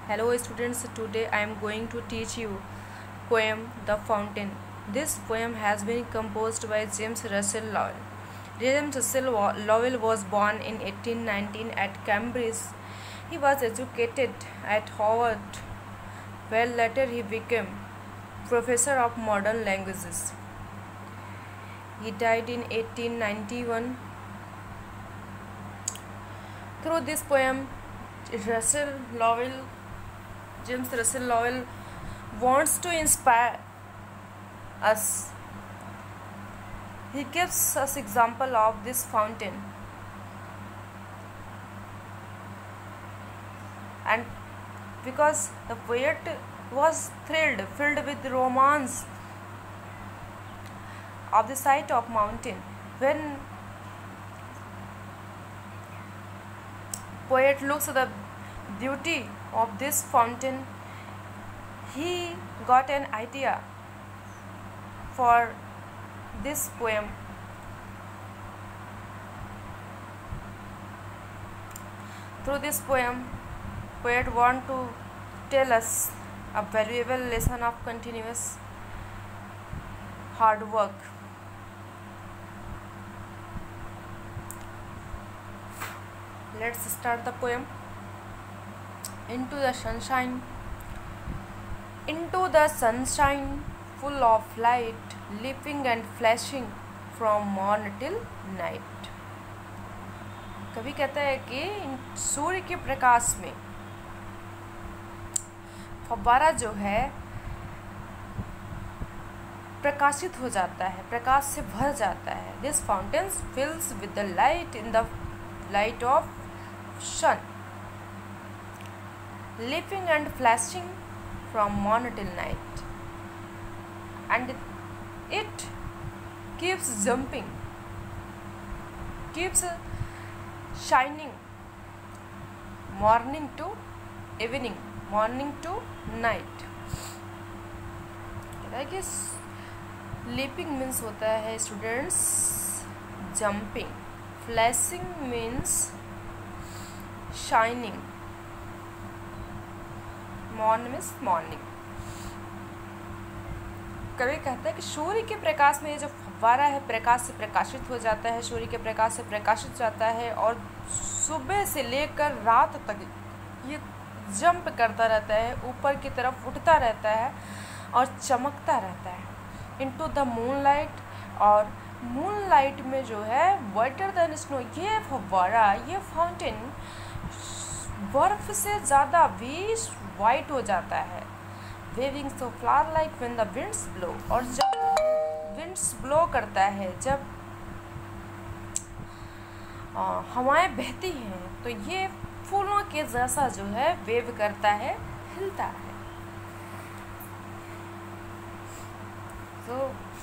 Hello students, today I am going to teach you poem The Fountain. This poem has been composed by James Russell Lowell. James Russell Lowell was born in 1819 at Cambridge. He was educated at Harvard, where later he became professor of modern languages. He died in 1891. Through this poem, James Russell Lowell wants to inspire us. He gives us example of this fountain, and because the poet was filled with romance of the sight of mountain. When poet looks at the beauty of this fountain, he got an idea for this poem. Through this poem, poet want to tell us a valuable lesson of continuous hard work. Let's start the poem. Into the sunshine, full of light, leaping and flashing from morn till night. कवि कहता है कि सूर्य के प्रकाश में फव्वारा जो है प्रकाशित हो जाता है, प्रकाश से भर जाता है. This fountain fills with the light in the light of sun, leaping and flashing from morn till night, and it keeps jumping, keeps shining, morning to evening, morning to night. I guess leaping means होता है students jumping, flashing means shining, morning means morning. कवि कहता है कि सूर्य के प्रकाश में ये जो फव्वारा है प्रकाश से प्रकाशित हो जाता है, सूर्य के प्रकाश से प्रकाशित जाता है और सुबह से लेकर रात तक ये जंप करता रहता है, ऊपर की तरफ उठता रहता है और चमकता रहता है. इनटू द मूनलाइट, और मूनलाइट में जो है वाइटर देन स्नो, ये फव्वारा, ये फाउंटेन बर्फ से ज़्यादा भी वाइट हो जाता है. Waving so flower like when the winds blow, और जब विंड्स ब्लो करता है, जब हवाएं बहती हैं तो ये फूलों के जैसा जो है वेव करता है, हिलता है. So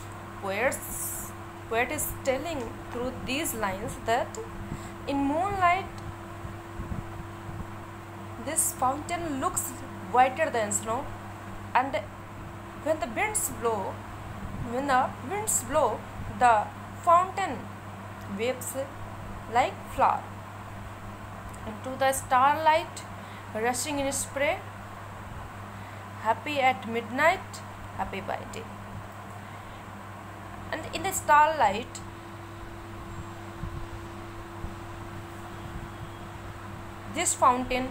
poet is telling through these lines that in moonlight this fountain looks whiter than snow, and when the winds blow, the fountain waves like flower. Into the starlight, rushing in spray, happy at midnight, happy by day. And in the starlight, this fountain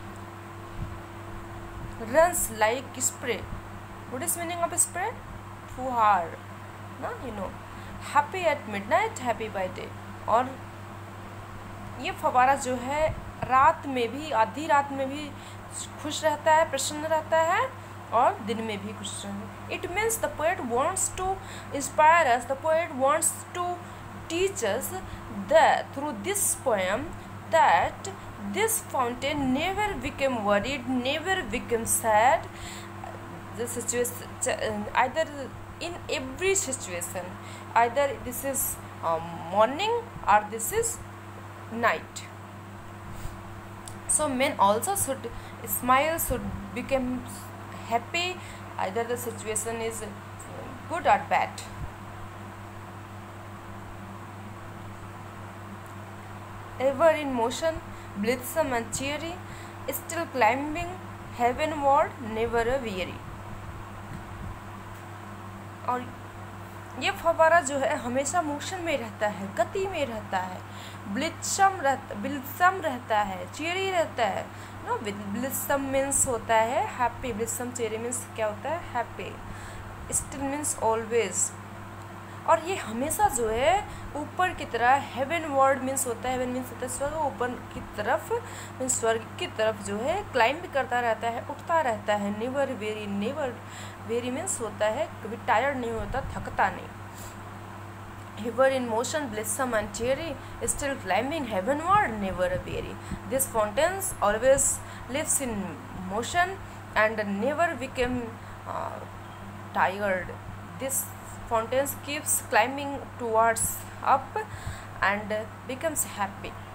runs like spray. What is meaning of spray? फुहार ना, happy at midnight, happy by day. और ये फव्वारा जो है रात में भी, आधी रात में भी खुश रहता है, प्रसन्न रहता है, और दिन में भी खुश रहता है. It means the poet wants to inspire us, the poet wants to teach us that through this poem that this fountain never became worried, never became sad. The situation, either in every situation, either this is morning or this is night. So men also should smile, should become happy, either the situation is good or bad. Ever in motion, blithesome and cheery, still climbing heavenward, never weary। और ये फव्वारा जो है हमेशा motion में रहता है, गति में रहता है, ब्लित्सम रहता है, चेरी रहता है। नो, ब्लित्सम मीन्स होता है हैप्पी, ब्लित्सम चेरी मीन्स क्या होता है, हैप्पी। Still means always. और ये हमेशा जो है ऊपर की तरह, हेवन वर्ड मीन्स होता है, हेवन मीन्स होता है स्वर्ग, ऊपर की तरफ मीन्स स्वर्ग की तरफ जो है क्लाइंब करता रहता है, उठता रहता है। Never weary, never weary means होता है कभी टायर्ड नहीं होता, थकता नहीं। Ever in motion, blissome and cheery, still climbing heavenward, never weary. This fountains always lives in motion and never become tired. This fountains keeps climbing towards up and becomes happy.